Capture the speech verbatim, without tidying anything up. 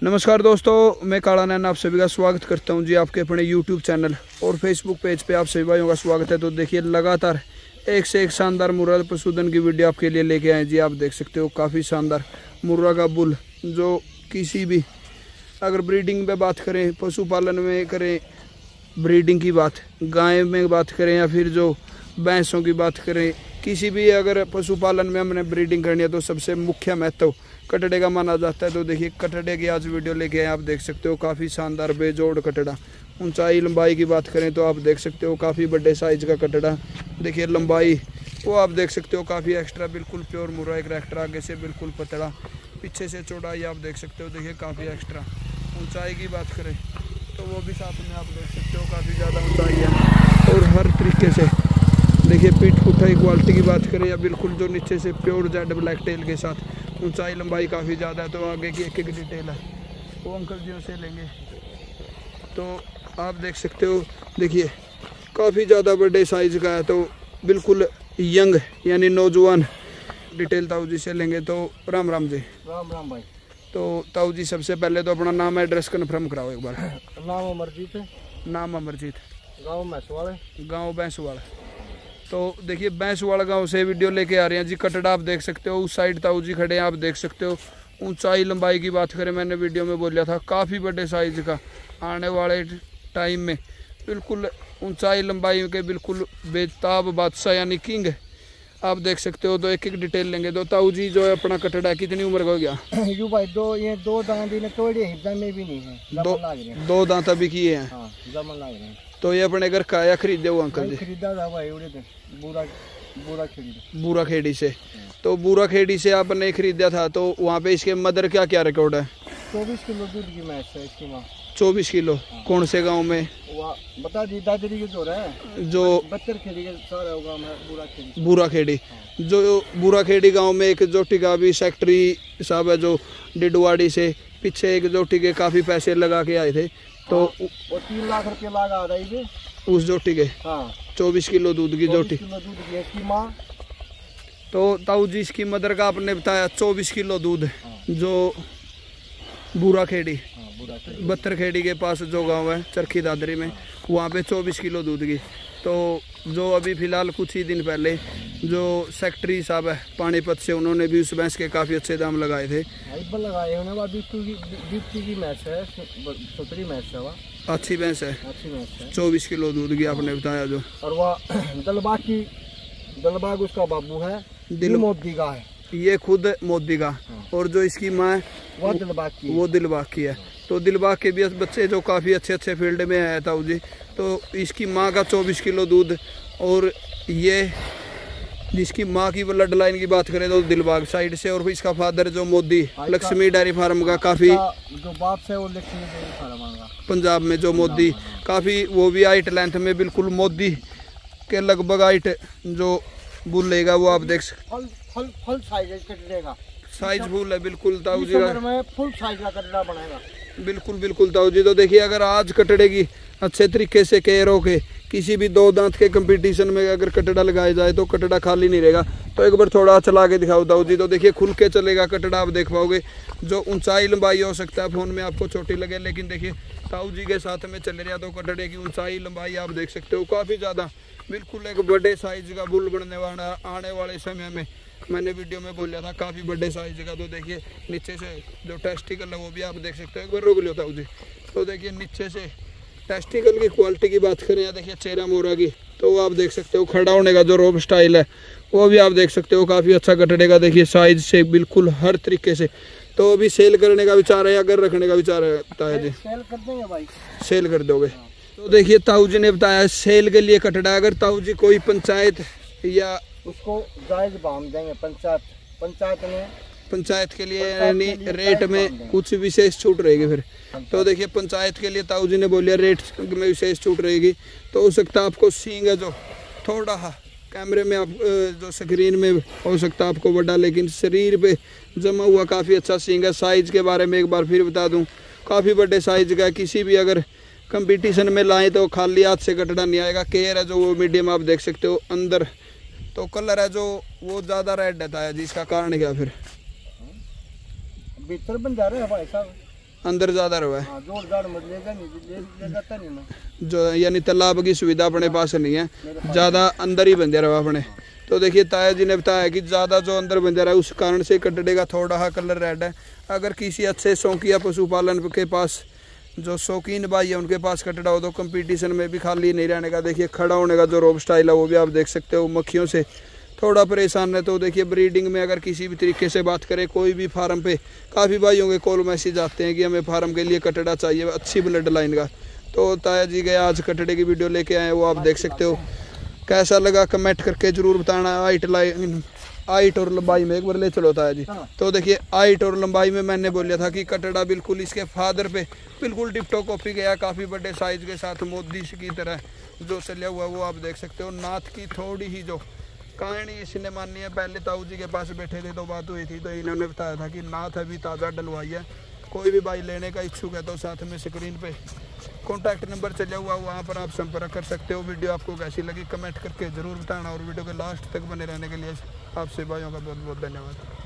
नमस्कार दोस्तों, मैं काला नैना आप सभी का स्वागत करता हूं जी आपके अपने यूट्यूब चैनल और फेसबुक पेज पे आप सभी भाइयों का स्वागत है। तो देखिए लगातार एक से एक शानदार मुर्रा पशुधन की वीडियो आपके लिए लेके आए जी। आप देख सकते हो काफ़ी शानदार मुर्रा का बुल, जो किसी भी अगर ब्रीडिंग पे बात करें, पशुपालन में करें, ब्रीडिंग की बात, गाय में बात करें या फिर जो भैंसों की बात करें, किसी भी अगर पशुपालन में हमने ब्रीडिंग करनी है तो सबसे मुख्य महत्व कटड़े का माना जाता है। तो देखिए कटड़े की आज वीडियो लेके आए, आप देख सकते हो काफ़ी शानदार बेजोड़ कटड़ा। ऊंचाई लंबाई की बात करें तो आप देख सकते हो काफ़ी बड़े साइज का कटड़ा। देखिए लंबाई वो आप देख सकते हो काफ़ी एक्स्ट्रा, बिल्कुल प्योर मुर्रा। एक रेक्टर आगे से बिल्कुल पतला, पीछे से चौड़ाई आप देख सकते हो देखिए काफ़ी एक्स्ट्रा। ऊंचाई की बात करें तो वो भी साथ में आप देख सकते हो काफ़ी ज़्यादा ऊंचाई है। और हर तरीके से देखिए पीठ पुठाई क्वालिटी की बात करें या बिल्कुल जो नीचे से प्योर जेड ब्लैक टेल के साथ ऊंचाई लंबाई काफ़ी ज़्यादा है। तो आगे की एक एक डिटेल है वो अंकल जी से लेंगे तो आप देख सकते हो। देखिए काफ़ी ज़्यादा बड़े साइज़ का है, तो बिल्कुल यंग यानी नौजवान डिटेल ताऊ जी से लेंगे। तो राम राम जी। राम राम भाई। तो ताऊ जी सबसे पहले तो अपना नाम एड्रेस कन्फर्म कराओ एक बार। नाम अमरजीत है। नाम अमरजीत, गाँव भैंसवाल है। गाँव भैंसवाल। तो देखिए भैंसवाल गांव से वीडियो लेके आ रहे हैं जी। कटड़ा आप देख सकते हो, उस साइड ताऊ जी खड़े हैं आप देख सकते हो। ऊंचाई लंबाई की बात करें, मैंने वीडियो में बोला था काफ़ी बड़े साइज का। आने वाले टाइम में बिल्कुल ऊंचाई लंबाई के बिल्कुल बेताब बादशाह यानी किंग आप देख सकते हो। तो एक एक डिटेल लेंगे। तो ताऊ जी जो है अपना कटड़ा कितनी उम्र का हो गया? यू भाई दो ये दो दांत ने तोड़े हिब्बा में भी नहीं है। दो दो दांत अभी किए हैं। हाँ, जमन लाग रहे हैं। तो ये अपने घर का या खरीदे हुआ अंकल जी? खरीदा था भाई उड़े थे बुरा बुरा खेड़ी बूरा खेड़ी से। तो बूरा खेड़ी से आपने खरीदा था, तो वहाँ पे इसके मदर क्या क्या रिकॉर्ड है? चौबीस किलो दूध की मैच है इसकी माँ। चौबीस किलो। कौन से गांव में? बता दी दादरी के जो है जो बत्तर खेड़ी के सारा गांव में बुरा खेड़ी। बूरा खेड़ी जो बूरा खेड़ी गांव में एक जोटी का भी सेक्रेटरी साहब है जो डिडवाड़ी से पीछे एक जोटी के काफ़ी पैसे लगा के आए थे। तो वो तीन लाख रुपये लगा रही थी उस जोटी के। हाँ, चौबीस किलो दूध की जोटी। किलो दूध की इसकी माँ। तो ताऊ जी इसकी मदर का आपने बताया चौबीस किलो दूध। हाँ। जो बूरा खेड़ी बत्तर खेड़ी के पास जो गांव है चरखी दादरी में, वहाँ पे चौबीस किलो दूध की। तो जो अभी फ़िलहाल कुछ ही दिन पहले जो सेक्रेटरी साहब है पानीपत से, उन्होंने भी उस भैंस के काफ़ी अच्छे दाम लगाए थे। लगाए की मैच है, मैच है अच्छी भैंस है, अच्छी भैंस है। चौबीस किलो दूध की आपने बताया जो। और वह दलबाग की दलबाग उसका बाबू है, दिल मोदी का है। ये खुद मोदी का। हाँ। और जो इसकी माँ है वो दिलबाग की वो दिलबाग की है। तो दिलबाग के भी बच्चे जो काफ़ी अच्छे अच्छे फील्ड में है ताऊ जी। तो इसकी माँ का चौबीस किलो दूध, और ये जिसकी माँ की ब्लड लाइन की बात करें तो दिलबाग साइड से, और इसका फादर जो मोदी लक्ष्मी डेयरी फार्म का काफ़ी जो बाप से वो लक्ष्मी डेयरी फार्म का पंजाब में जो मोदी काफ़ी, वो भी हाइट लेंथ में बिल्कुल मोदी के लगभग हाइट जो बुल लेगा वो आप देख सकते। फुल फुल साइज कटड़ेगा, साइज फुल है बिल्कुल ताऊ जी का, फुल साइज का कटड़ा बनाएगा बिल्कुल बिल्कुल ताऊ जी। तो देखिए अगर आज कटड़े की अच्छे तरीके से केयर हो के किसी भी दो दांत के कंपटीशन में अगर कटड़ा लगाया जाए तो कटड़ा खाली नहीं रहेगा। तो एक बार थोड़ा चला के दिखाओ ताऊ जी। तो देखिए खुल के चलेगा कटड़ा, आप देख पाओगे। जो ऊंचाई लंबाई हो सकता है फोन में आपको छोटी लगे, लेकिन देखिए ताऊ जी के साथ में चल रहा तो कटड़े की ऊंचाई लंबाई आप देख सकते हो काफ़ी ज़्यादा, बिल्कुल एक बड़े साइज का बुल बनने वाला आने वाले समय में। मैंने वीडियो में बोला था काफ़ी बड़े साइज का। तो देखिए नीचे से जो टेस्टिकल है वो भी आप देख सकते हो। एक बार रोक लो ताऊ जी। तो देखिए नीचे से टेस्टिकल की क्वालिटी की बात करें या देखिए चेहरा मोरा की, तो वो आप देख सकते हो। खड़ा होने का जो रोब स्टाइल है वो भी आप देख सकते हो काफ़ी अच्छा कटड़े का। देखिए साइज से बिल्कुल हर तरीके से। तो अभी सेल करने का विचार है या घर रखने का विचार है जी? सेल कर देंगे भाई। सेल कर दोगे? तो देखिए ताऊ जी ने बताया सेल के लिए कटड़ा। अगर ताऊ जी कोई पंचायत या उसको जायज दाम देंगे, पंचायत पंचायत में पंचायत के लिए यानी रेट में कुछ विशेष छूट रहेगी फिर। तो देखिए पंचायत के लिए ताऊ जी ने बोलिया रेट में विशेष छूट रहेगी। तो हो सकता है आपको सींग है जो थोड़ा कैमरे में आप जो स्क्रीन में हो सकता है आपको बड़ा, लेकिन शरीर पे जमा हुआ काफ़ी अच्छा सींग है। साइज़ के बारे में एक बार फिर बता दूं काफ़ी बड़े साइज़ का। किसी भी अगर कंपटीशन में लाएँ तो खाली हाथ से कटड़ा नहीं आएगा। केयर है जो वो मीडियम आप देख सकते हो। अंदर तो कलर है जो वो ज़्यादा रेड रहता है जिसका कारण क्या फिर? भीतर बन जा रहे हैं भाई साहब। अंदर ज़्यादा रहा है। हाँ, जोड़ जाड़ मत लेगा नहीं, ले, ले जाता नहीं ना। जो यानी तालाब की सुविधा अपने पास नहीं है, ज़्यादा अंदर ही बंदे रहा अपने। तो देखिए ताया जी ने बताया कि ज़्यादा जो अंदर बंदे रहा है उस कारण से कटड़े का थोड़ा हा कलर रेड है। अगर किसी अच्छे शौकिया पशुपालन के पास जो शौकीन भाई है उनके पास कटड़ा हो तो कंपटीशन में भी खाली नहीं रहने का। देखिए खड़ा होने का जो रोब स्टाइल है वो भी आप देख सकते हो। मक्खियों से थोड़ा परेशान है। तो देखिए ब्रीडिंग में अगर किसी भी तरीके से बात करें, कोई भी फार्म पे काफ़ी भाइयों के कॉल मैसेज आते हैं कि हमें फार्म के लिए कटड़ा चाहिए अच्छी ब्लड लाइन का। तो ताया जी गए आज कटड़े की वीडियो लेके आए, वो आप देख सकते हो। कैसा लगा कमेंट करके ज़रूर बताना। हाइट लाइन हाइट और लंबाई में एक बार ले चलो ताया जी। तो देखिए हाइट और लंबाई में मैंने बोला था कि कटड़ा बिल्कुल इसके फादर पे बिल्कुल टिप्टो कॉपी गया, काफ़ी बड़े साइज के साथ मोदी की तरह जो चलिया हुआ वो आप देख सकते हो। नाथ की थोड़ी ही जो कहानी इसने मानी है, पहले ताऊ जी के पास बैठे थे तो बात हुई थी तो इन्होंने बताया था कि नाथ अभी ताज़ा डलवाई है। कोई भी भाई लेने का इच्छुक है तो साथ में स्क्रीन पे कॉन्टैक्ट नंबर चला हुआ वहाँ पर आप संपर्क कर सकते हो। वीडियो आपको कैसी लगी कमेंट करके ज़रूर बताना और वीडियो के लास्ट तक बने रहने के लिए आपसे भाइयों का बहुत बहुत धन्यवाद।